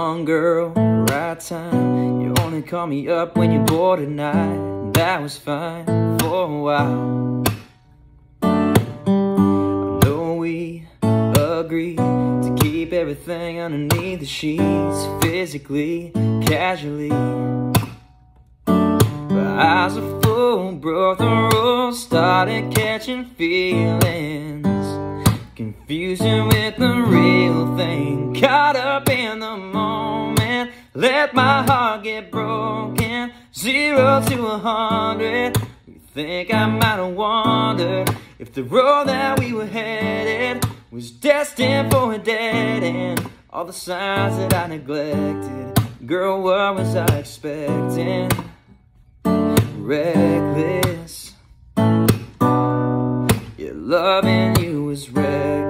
wrong girl, right time. You only call me up when you're bored at night. That was fine for a while. I know we agreed to keep everything underneath the sheets, physically, casually. But I was a fool, broke the rules, started catching feelings, confusing with the real thing. Caught up in the moment, let my heart get broken. 0 to 100. You think I might have wondered if the road that we were headed was destined for a dead end. All the signs that I neglected, girl, what was I expecting? Reckless, yeah, loving you was reckless.